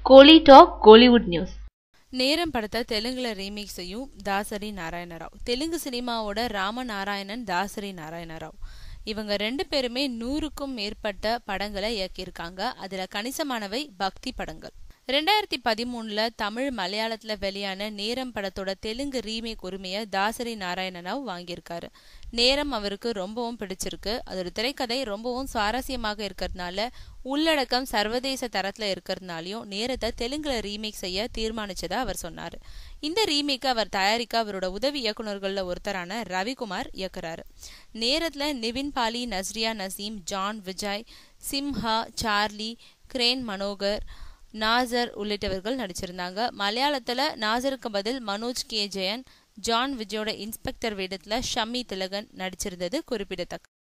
கோலி talk Kollywood news. நேரம் படத்தை தெலுங்குல ரீமேக் செய்யும் தாசரி நாராயணராவ். தெலுங்கு சினிமாவோட ராமநாராயணன், தாசரி நாராயணராவ் இவங்க 2 பேருமே 100க்கும் மேற்பட்ட படங்களை இயக்கியிருக்காங்க. அதுல கணிசமானவை பக்தி படங்கள். 2013ல தமிழ், மலையாளத்துல வெளியான நேரம் படத்தோட தெலுங்கு ரீமேக் உரிமையை தாசரி நாராயணராவ் வாங்கியிருக்காரு. நேரம் அவருக்கு ரொம்பவும் பிடிச்சிருக்கு. அதோட திரைக்கதை ரொம்பவும் சுவாரஸ்யமாக இருக்கிறதுனால, உள்ளடக்கம் சர்வதேச தரத்துல இருக்கிறதுனாலையும் நேரத்தை தெலுங்குல ரீமேக் செய்ய தீர்மானிச்சதா அவர் சொன்னாரு. இந்த ரீமேக்கை அவர் தயாரிக்க அவரோட உதவி இயக்குநர்கள்ல ஒருத்தரான ரவிக்குமார் இயக்குறாரு. நேரத்துல நிவின் பாலி, நஸ்ரியா நசீம், ஜான் விஜய், சிம்ஹா, சார்லி, கிரேன் மனோகர், நாசர் உள்ளிட்டவர்கள் நடிச்சிருந்தாங்க. மலையாளத்துல நாசருக்கு பதில் மனோஜ் கே ஜெயன், ஜான் விஜயோட இன்ஸ்பெக்டர் வேடத்துல ஷம்மி திலகன் நடிச்சிருந்தது குறிப்பிடத்தக்க.